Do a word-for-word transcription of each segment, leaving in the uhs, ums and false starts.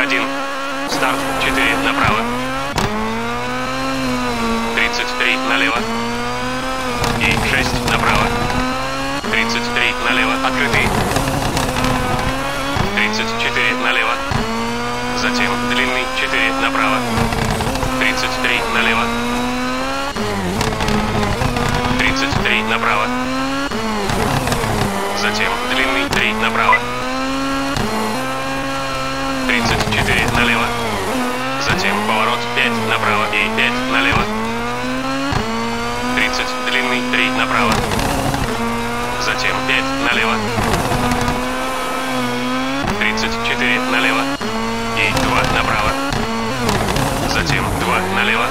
один. Старт. четыре направо. тридцать три налево. И шесть направо. тридцать три налево. Открытый. тридцать четыре налево. Затем длинный четыре направо. тридцать три налево. тридцать три направо. Затем длинный три направо. тридцать четыре налево. Затем поворот пять направо и пять налево. тридцать длинный три направо. Затем пять налево. тридцать четыре налево. И два направо. Затем два налево.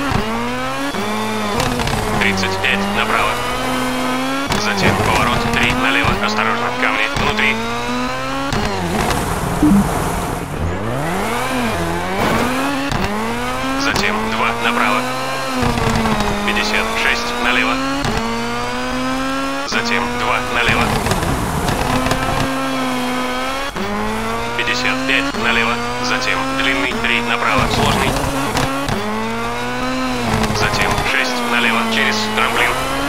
тридцать пять направо. Затем поворот три налево. Осторожно, камни внутри. Затем два направо. пятьдесят шесть налево. Затем два налево. пятьдесят пять налево. Затем длинный три направо. Сложный. Затем шесть налево через трамплин.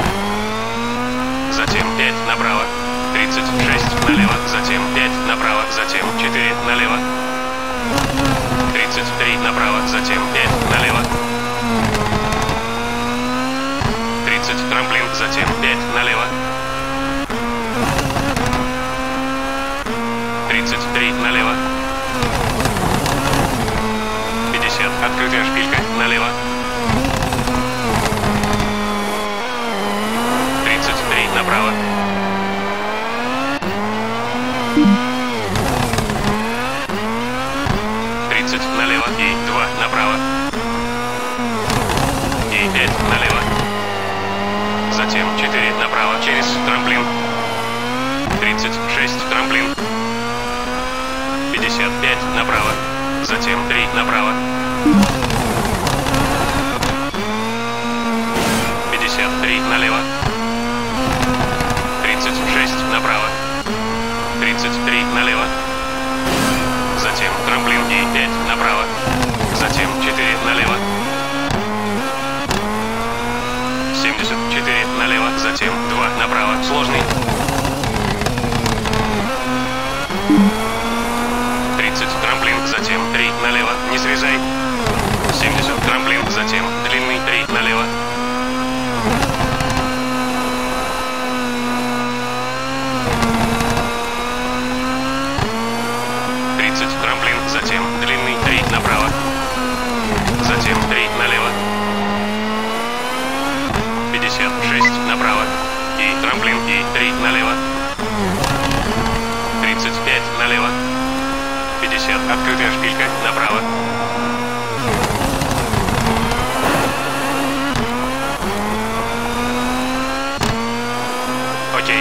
Затем пять направо. тридцать шесть налево. Затем пять направо. Затем четыре налево. тридцать три направо. Затем пять налево. тридцать трамплин. Затем пять налево. тридцать три налево. пятьдесят. Открытая шпилька налево. тридцать три направо. тридцать налево и два направо. И пять налево. Затем четыре направо через трамплин. тридцать шесть трамплин. пятьдесят пять направо. Затем три направо. пятьдесят три налево. тридцать шесть направо. тридцать три налево. Затем трамплин и пять направо. Затем четыре налево. семьдесят четыре налево. Затем два направо. Сложный. тридцать трамплин. Затем три налево. Не срезай. семьдесят трамплин. Затем длинный три налево. тридцать трамплин. Затем длинный три направо. Затем три налево. пятьдесят шесть направо. И трамплин. И три налево. тридцать пять налево. пятьдесят. Открытая шпилька направо. Окей.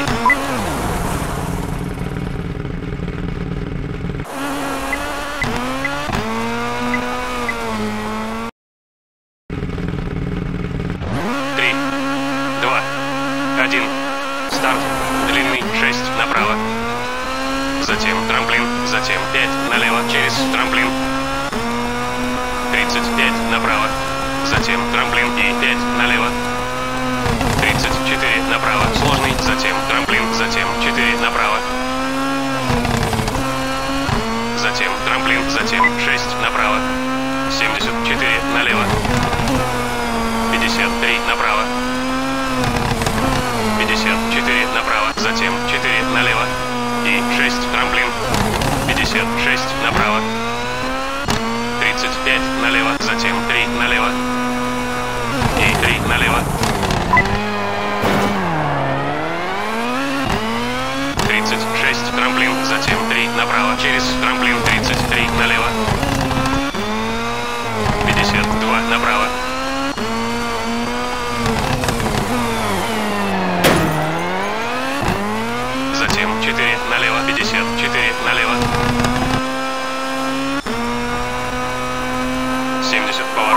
Три, два, один. Старт. Длинный шесть направо. Затем трамплин. Затем пять налево через трамплин. тридцать пять направо. Затем трамплин и пять налево. тридцать четыре направо. Сложный. Затем трамплин. Затем четыре направо. Затем трамплин. Затем шесть направо. семьдесят четыре налево. пятьдесят три направо. пятьдесят четыре направо. Затем четыре налево. И шесть трамплин. пятьдесят шесть направо. тридцать пять налево. Затем три налево. И три налево. тридцать шесть трамплин. Затем три направо. Через трамплин. тридцать три налево. пятьдесят два направо. Затем четыре налево. пятьдесят четыре налево. семьдесят поворот.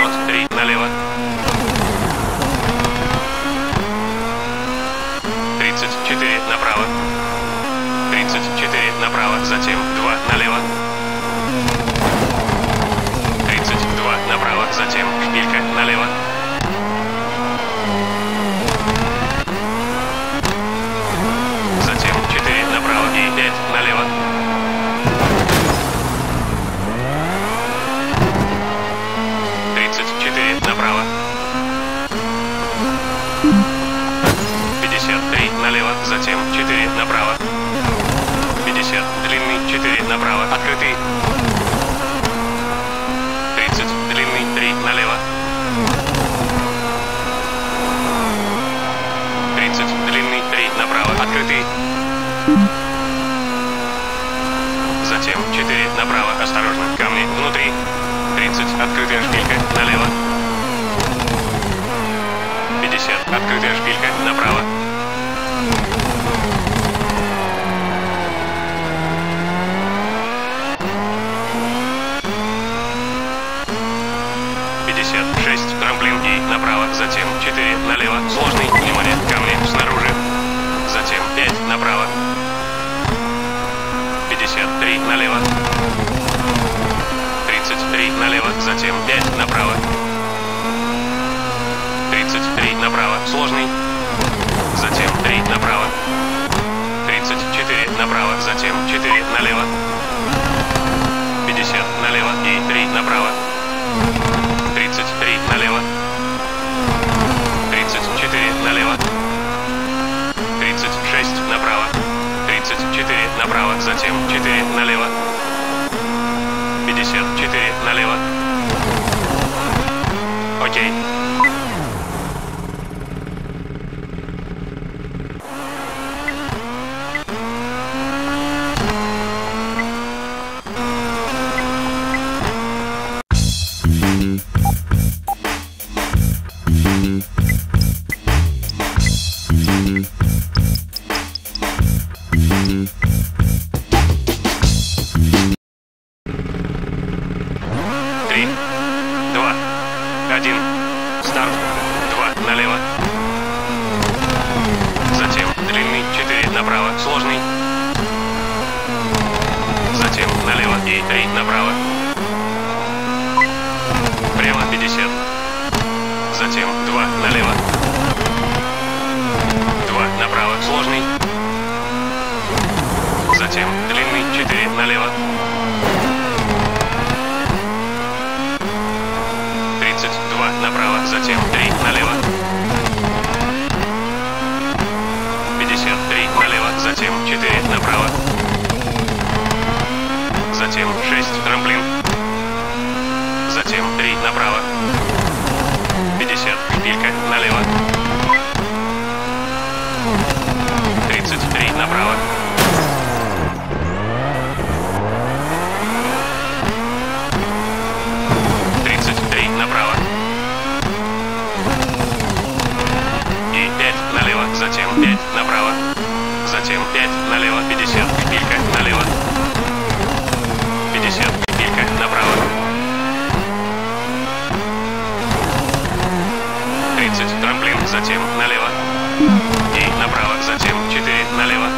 пятьдесят шесть, трамплин и направо, затем четыре налево, сложный, внимание, камни снаружи, затем пять направо, пятьдесят три налево, тридцать три налево, затем пять направо, тридцать три направо, сложный, затем три направо, тридцать четыре направо, затем четыре налево, пятьдесят налево и три направо, тридцать три налево, тридцать четыре налево, тридцать шесть направо, тридцать четыре направо, затем четыре налево, пятьдесят четыре налево. Окей. Три, два, один, старт, два налево, затем длинный, четыре направо, сложный, затем налево и три направо, прямо пятьдесят, затем два налево, два направо, сложный, затем длинный, четыре налево, направо, затем три налево, пятьдесят три налево, затем четыре направо, затем шесть трамплин, затем три направо, пятьдесят шпилька налево, тридцать три направо, тридцать три направо, затем пять направо, затем пять налево, пятьдесят, шпилька налево, пятьдесят, шпилька направо, тридцать, трамплин, затем налево, и направо, затем четыре налево,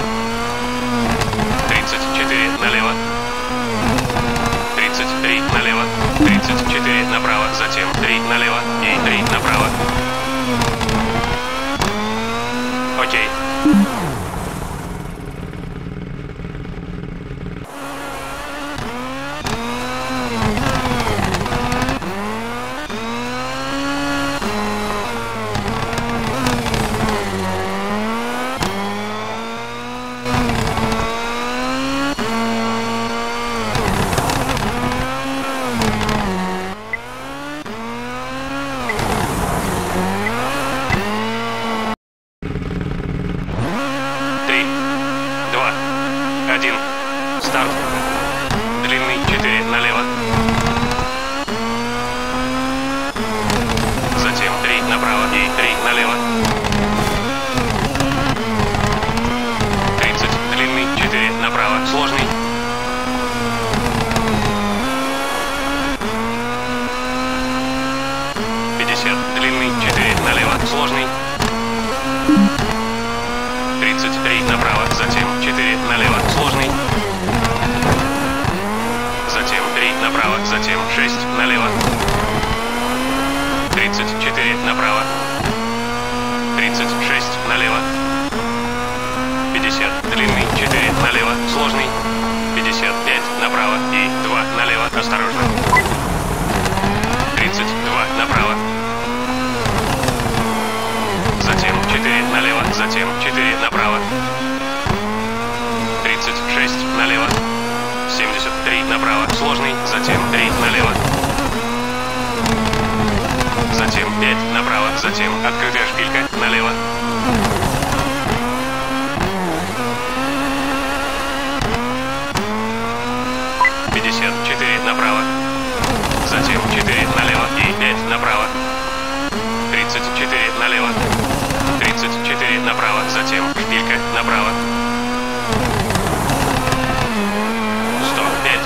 тридцать четыре налево, тридцать три налево, тридцать четыре направо, затем три налево и три направо. Окей. Один. Старт. Длинный. Четыре. Налево. Затем три направо и три налево. тридцать. Длинный. Четыре. Направо. Сложный. пятьдесят. Длинный. Четыре. Налево. Сложный. тридцать три направо, затем четыре налево, сложный, затем три направо, затем шесть налево, тридцать четыре направо, тридцать шесть налево, пятьдесят длинный, четыре налево, сложный, пятьдесят пять направо и два налево, осторожно, тридцать два направо, затем четыре налево, затем четыре направо, тридцать шесть налево, семьдесят три направо, сложный, затем три налево, затем пять направо, затем открытая шпилька налево, пятьдесят четыре направо, затем четыре налево и пять направо, тридцать четыре налево, тридцать четыре направо, затем шпилька направо, сто пять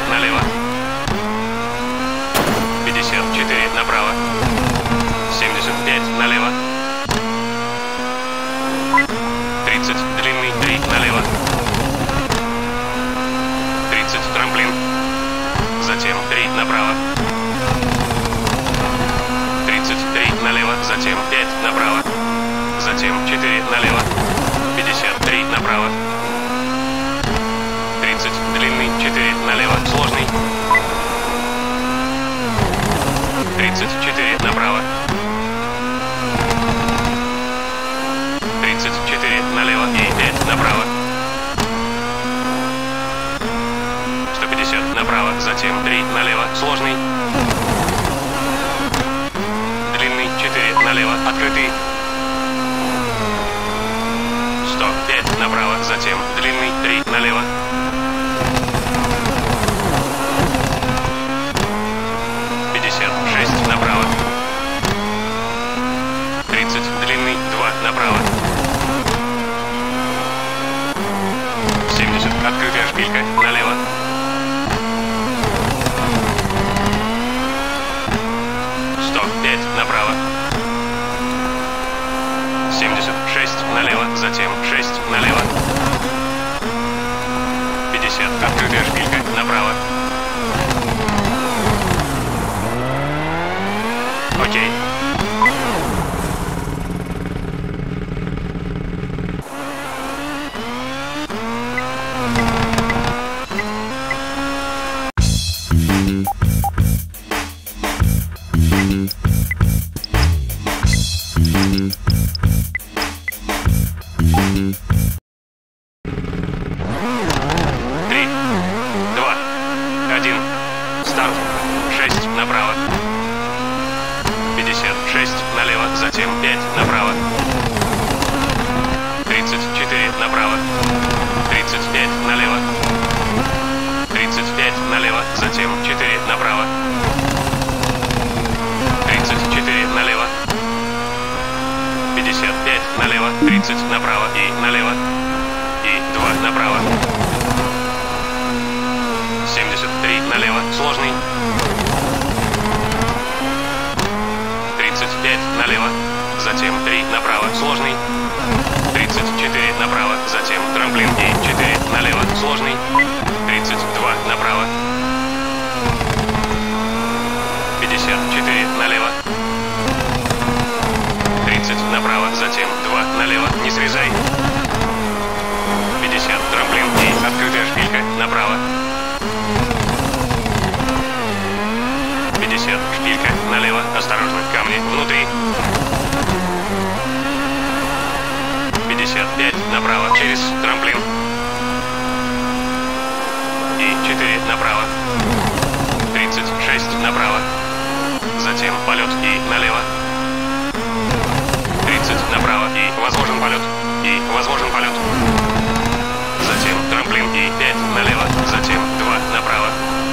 направо. тридцать три налево, затем пять направо. Затем четыре налево. пятьдесят три направо. тридцать длинный, четыре налево, сложный. тридцать четыре направо. тридцать четыре налево и пять направо. сто пятьдесят направо, затем три налево, сложный. Длинный, четыре налево, открытый. сто пять направо, затем длинный, три налево. пятьдесят шесть направо. тридцать длинный, два направо. семьдесят открытая шпилька налево. сто пять направо. семьдесят шесть налево, затем шесть налево. пятьдесят открытая шпилька направо. Окей. Три, два, один, старт. Шесть направо. пятьдесят шесть налево, затем пять направо. тридцать четыре направо. тридцать пять налево. тридцать пять налево, затем четыре направо. тридцать четыре налево. пятьдесят пять налево, тридцать направо и налево. И два направо. семьдесят три налево, сложный. тридцать пять налево, затем три направо, сложный. тридцать четыре направо, затем трамплин и четыре налево, сложный. тридцать два направо. пятьдесят четыре налево. тридцать направо, затем два налево, не срезай. пятьдесят трамплин и открытая шпилька направо. пятьдесят шпилька налево, осторожно, камни внутри. пятьдесят пять направо, через трамплин. И четыре направо. тридцать шесть направо. Затем полет и налево. тридцать направо и возможен полет. И возможен полет. Затем трамплин и пять налево. Затем два направо.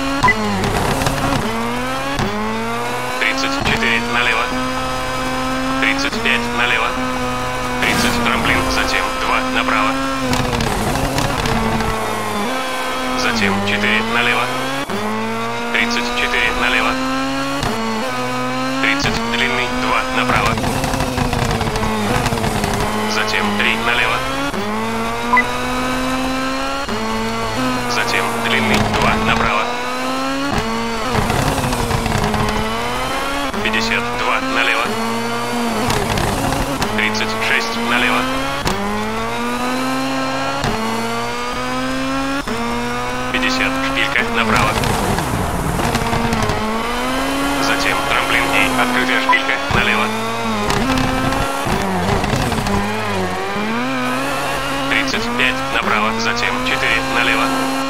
тридцать четыре налево. тридцать пять налево. тридцать трамплин. Затем два направо. Затем четыре налево. тридцать четыре налево. тридцать длинный, два направо. Затем три налево. Затем длинный, два направо. пятьдесят два налево. тридцать шесть налево. пятьдесят шпилька направо. Затем трамплин и открытая шпилька налево. тридцать пять направо, затем четыре налево.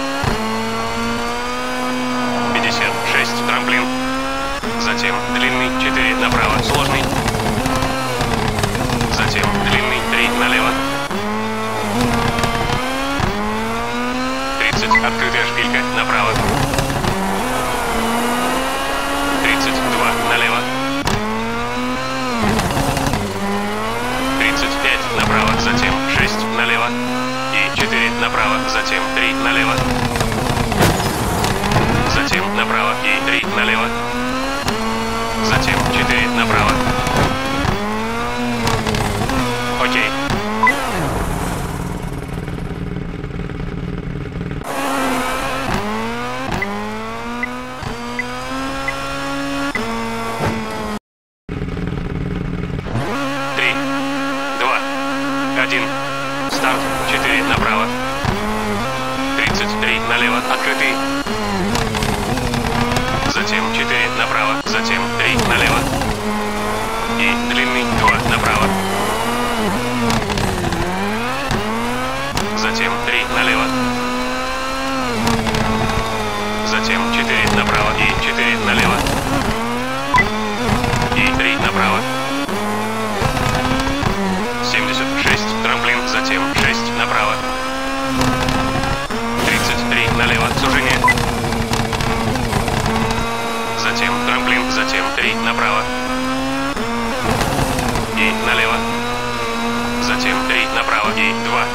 пятьдесят шесть трамплин. Затем длинный четыре направо, сложный. Затем длинный три налево. тридцать открытая шпилька направо. тридцать два налево. тридцать пять направо, затем шесть налево. И четыре направо, затем три налево. Затем направо и три налево. Затем четыре направо. Окей.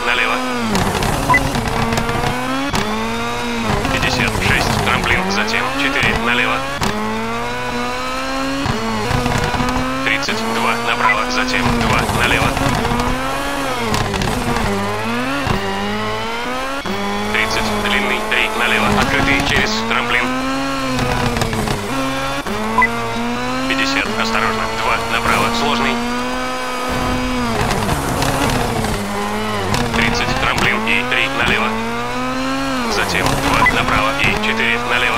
налево. пятьдесят шесть, трамплин, затем четыре налево. тридцать два направо, затем два налево. тридцать, длинный, три налево, открытый через трамплин. пятьдесят, осторожно, два направо, сложный. тридцать, трамплин и три налево. Затем два направо и четыре налево.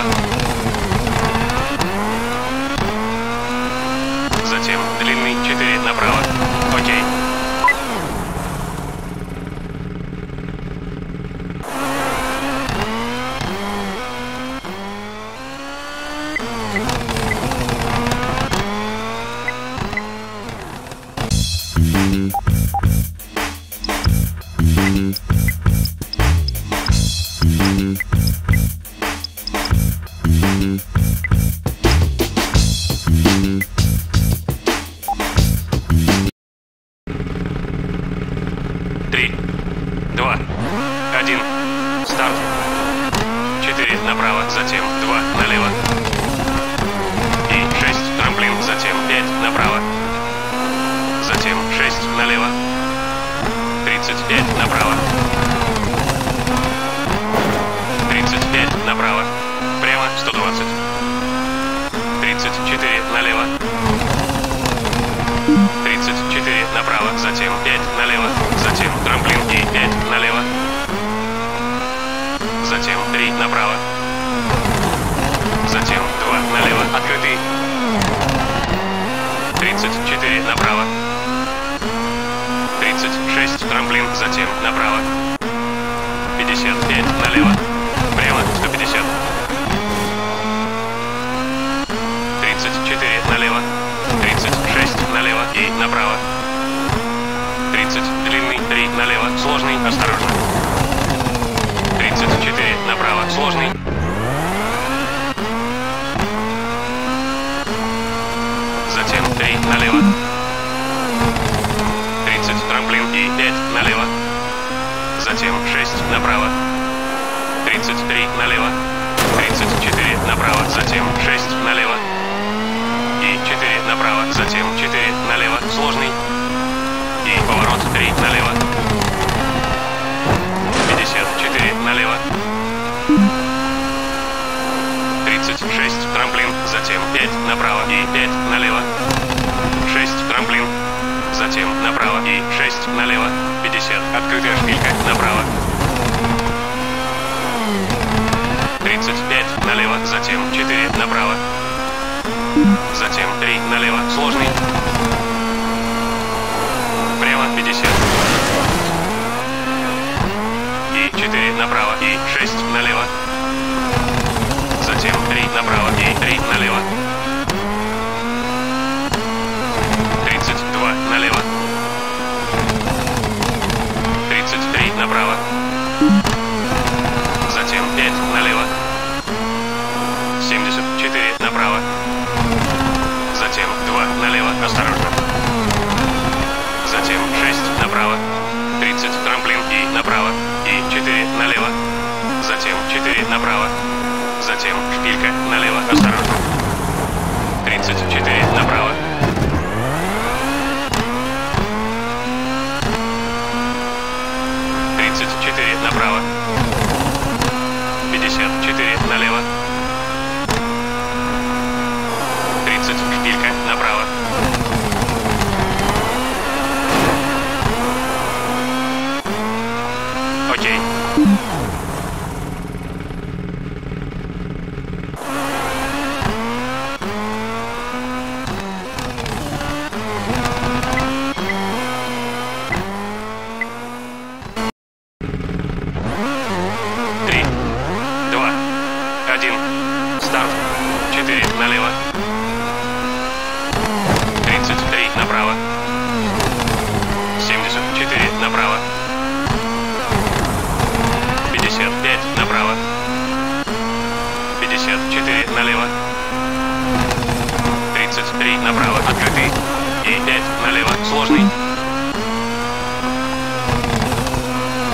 Затем длинный четыре направо. Окей. Три, два, один, старт. Четыре направо, затем два налево. И шесть, трамплин, затем пять направо. Затем шесть налево. тридцать пять направо. тридцать пять направо. Прямо сто двадцать. тридцать четыре налево. тридцать четыре направо, затем пять налево, затем трамплин и пять налево, затем три направо, затем два налево, открытый, тридцать четыре направо, тридцать шесть трамплин, затем направо, пятьдесят пять налево, прямо сто пятьдесят, тридцать четыре налево, тридцать шесть налево и направо. тридцать, длинный, три налево, сложный, осторожно. тридцать четыре направо, сложный. Затем три налево. тридцать, трамплин и пять налево. Затем шесть направо. тридцать три налево. тридцать четыре направо, затем шесть налево. И четыре направо, затем четыре налево, сложный. И поворот три налево. пятьдесят четыре налево. тридцать шесть трамплин, затем пять направо и пять налево. шесть трамплин, затем направо и шесть налево. пятьдесят, открытая шпилька направо. тридцать пять налево, затем четыре направо. Затем три налево, сложный. Прямо пятьдесят. И четыре направо, и шесть налево. Затем три направо, и три налево. тридцать два налево. тридцать три направо. Затем пять налево. семьдесят четыре направо. Затем два налево, осторожно. Затем шесть направо. тридцать трамплин и направо. И четыре налево. Затем четыре направо. Затем шпилька налево, осторожно. тридцать четыре направо. тридцать четыре направо. пятьдесят четыре налево. тридцать шпилька направо. Окей. Три, два, один, старт. Четыре налево. тридцать три направо. семьдесят четыре направо. пятьдесят пять направо. пятьдесят четыре налево. тридцать три направо, открытый. И пять налево, сложный.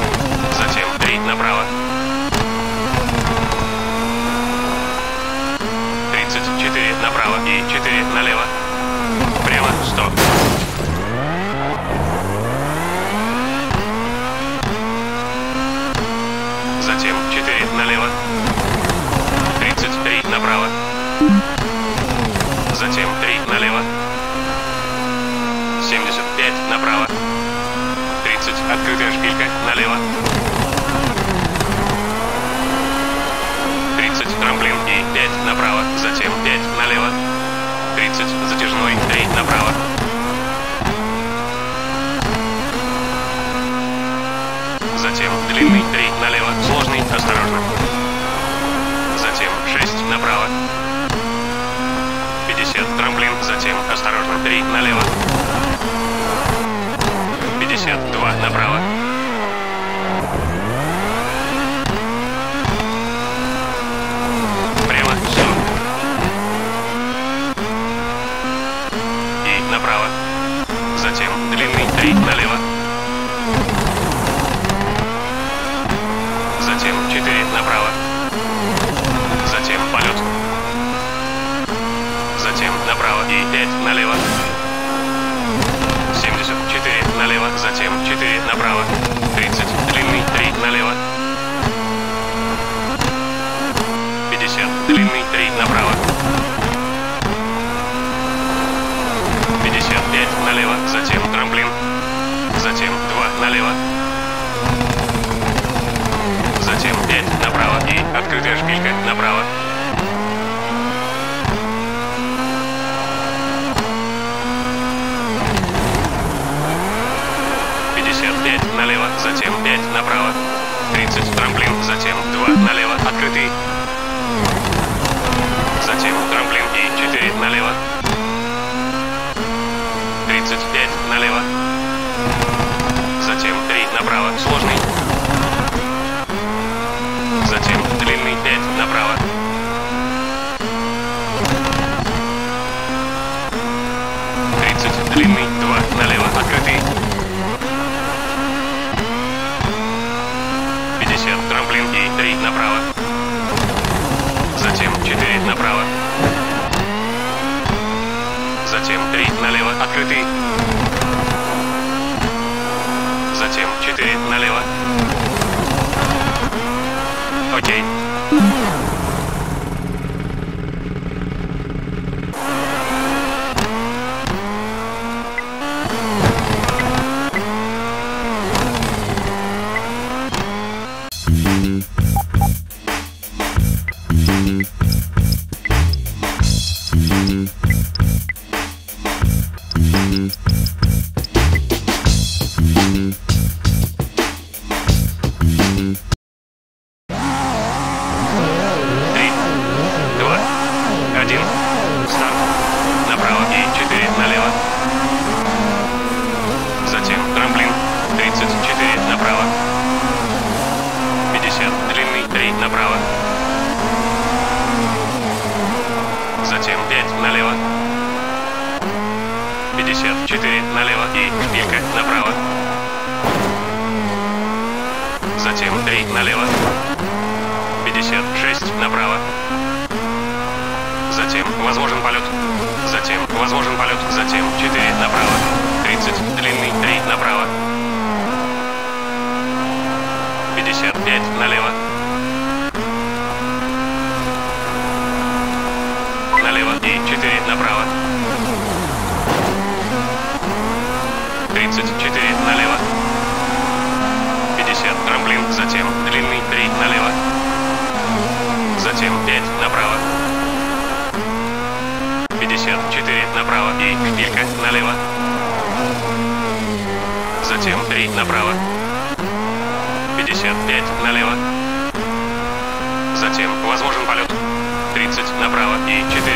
направо и четыре налево. Прямо сто. Затем четыре налево. тридцать три направо. Затем три налево. семьдесят пять направо. тридцать. Открытая шпилька налево. тридцать. Трамплин и пять направо. Затем пять налево. тридцать. Затяжной три направо. Затем длинный три налево. Сложный осторожно. Затем шесть направо. пятьдесят. Трамплин. Затем осторожно три налево. пятьдесят два направо. Прямо сто. И направо. Затем длинный три налево. Затем четыре направо. Затем полет. Затем направо и пять налево. семьдесят четыре налево. Затем четыре направо. тридцать. Длинный три налево. пятьдесят. Длинный три направо. пятьдесят пять налево. Затем трамплин. Затем два налево. Затем пять направо и открытая шпилька направо. пятьдесят пять налево, затем пять направо. тридцать трамплин, затем два налево, открытый. Затем трамплин и четыре налево. тридцать пять налево. Затем три направо, сложный. Затем длинный пять направо. тридцать, длинный два налево, открытый. пятьдесят, трамплин и три направо. Затем четыре направо. Затем три налево, открытый. Затем четыре налево. Окей. Затем возможен полет. тридцать направо и четыре